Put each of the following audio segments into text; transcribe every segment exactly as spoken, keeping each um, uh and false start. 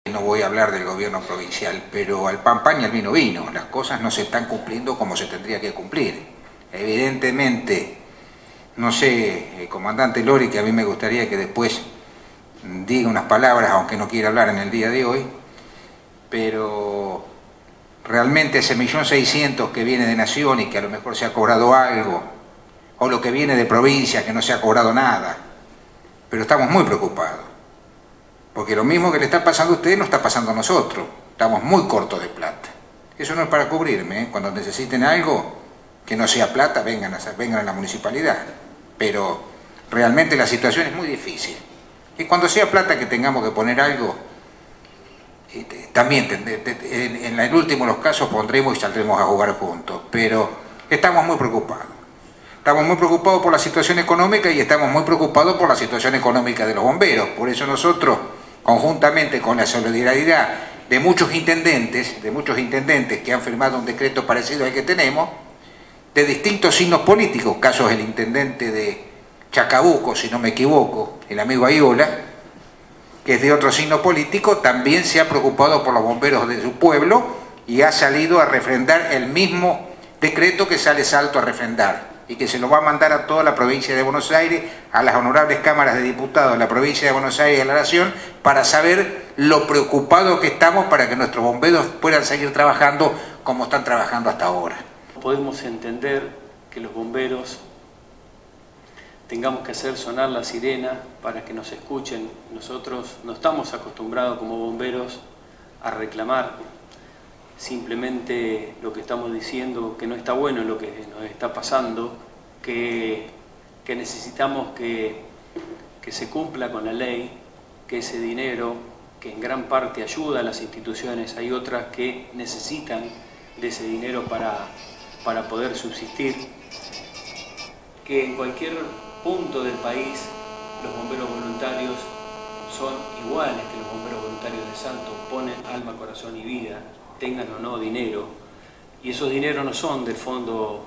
No voy a hablar del gobierno provincial, pero al pan pan y al vino vino. Las cosas no se están cumpliendo como se tendría que cumplir. Evidentemente, no sé, el comandante Lori, que a mí me gustaría que después diga unas palabras, aunque no quiera hablar en el día de hoy, pero realmente ese millón seiscientos que viene de Nación y que a lo mejor se ha cobrado algo, o lo que viene de provincia que no se ha cobrado nada, pero estamos muy preocupados. Porque lo mismo que le está pasando a usted nos está pasando a nosotros. Estamos muy cortos de plata. Eso no es para cubrirme, ¿eh? Cuando necesiten algo que no sea plata, vengan a, vengan a la municipalidad. Pero realmente la situación es muy difícil. Y cuando sea plata que tengamos que poner algo, este, también en, en el último de los casos pondremos y saldremos a jugar juntos. Pero estamos muy preocupados. Estamos muy preocupados por la situación económica y estamos muy preocupados por la situación económica de los bomberos. Por eso nosotros, conjuntamente con la solidaridad de muchos intendentes, de muchos intendentes que han firmado un decreto parecido al que tenemos, de distintos signos políticos, casos el intendente de Chacabuco, si no me equivoco, el amigo Ayola, que es de otro signo político, también se ha preocupado por los bomberos de su pueblo y ha salido a refrendar el mismo decreto que sale Salto a refrendar, y que se lo va a mandar a toda la provincia de Buenos Aires, a las honorables cámaras de diputados de la provincia de Buenos Aires y de la Nación, para saber lo preocupados que estamos para que nuestros bomberos puedan seguir trabajando como están trabajando hasta ahora. Podemos entender que los bomberos tengamos que hacer sonar la sirena para que nos escuchen. Nosotros no estamos acostumbrados como bomberos a reclamar. Simplemente lo que estamos diciendo que no está bueno lo que nos está pasando, que, que necesitamos que, que se cumpla con la ley, que ese dinero, que en gran parte ayuda a las instituciones, hay otras que necesitan de ese dinero para, para poder subsistir, que en cualquier punto del país los bomberos voluntarios son iguales que los bomberos voluntarios de Salto, ponen alma, corazón y vida, tengan o no dinero, y esos dineros no son del fondo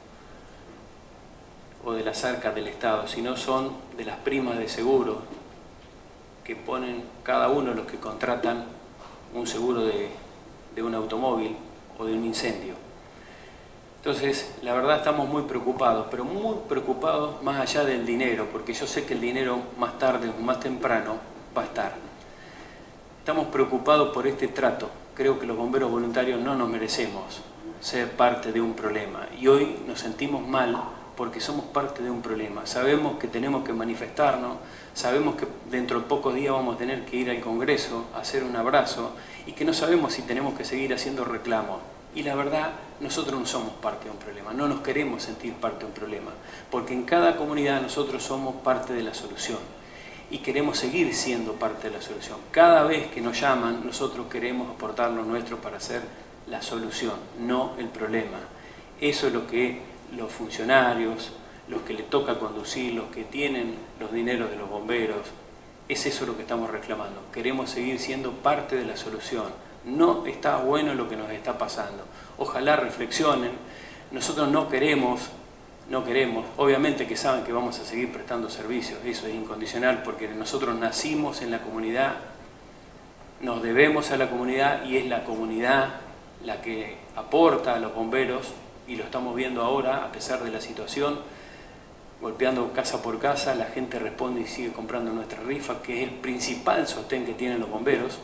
o de las arcas del Estado, sino son de las primas de seguro que ponen cada uno los que contratan un seguro de, de un automóvil o de un incendio. Entonces, la verdad estamos muy preocupados, pero muy preocupados más allá del dinero, porque yo sé que el dinero más tarde o más temprano va a estar. Estamos preocupados por este trato. Creo que los bomberos voluntarios no nos merecemos ser parte de un problema y hoy nos sentimos mal porque somos parte de un problema. Sabemos que tenemos que manifestarnos, sabemos que dentro de pocos días vamos a tener que ir al Congreso a hacer un abrazo y que no sabemos si tenemos que seguir haciendo reclamos. Y la verdad, nosotros no somos parte de un problema, no nos queremos sentir parte de un problema, porque en cada comunidad nosotros somos parte de la solución. Y queremos seguir siendo parte de la solución. Cada vez que nos llaman, nosotros queremos aportar lo nuestro para hacer la solución, no el problema. Eso es lo que los funcionarios, los que le toca conducir, los que tienen los dineros de los bomberos, es eso lo que estamos reclamando. Queremos seguir siendo parte de la solución. No está bueno lo que nos está pasando. Ojalá reflexionen. Nosotros no queremos... No queremos, obviamente que saben que vamos a seguir prestando servicios, eso es incondicional porque nosotros nacimos en la comunidad, nos debemos a la comunidad y es la comunidad la que aporta a los bomberos y lo estamos viendo ahora a pesar de la situación, golpeando casa por casa, la gente responde y sigue comprando nuestra rifa, que es el principal sostén que tienen los bomberos.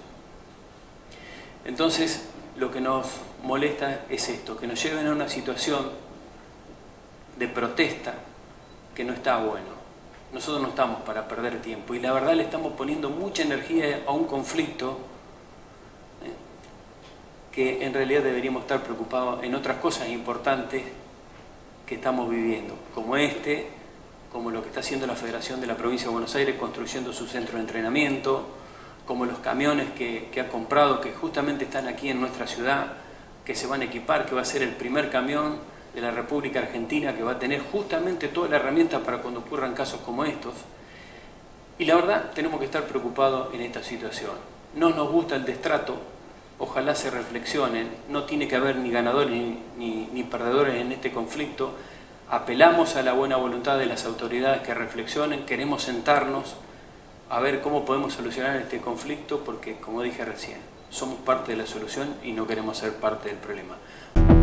Entonces, lo que nos molesta es esto, que nos lleven a una situación de protesta que no está bueno. Nosotros no estamos para perder tiempo y la verdad le estamos poniendo mucha energía a un conflicto eh, que en realidad deberíamos estar preocupados en otras cosas importantes que estamos viviendo, como este, como lo que está haciendo la Federación de la Provincia de Buenos Aires construyendo su centro de entrenamiento, como los camiones que, que ha comprado, que justamente están aquí en nuestra ciudad, que se van a equipar, que va a ser el primer camión de la República Argentina que va a tener justamente toda la herramienta para cuando ocurran casos como estos. Y la verdad, tenemos que estar preocupados en esta situación. No nos gusta el destrato, ojalá se reflexionen, no tiene que haber ni ganadores ni, ni, ni perdedores en este conflicto. Apelamos a la buena voluntad de las autoridades que reflexionen, queremos sentarnos a ver cómo podemos solucionar este conflicto, porque como dije recién, somos parte de la solución y no queremos ser parte del problema.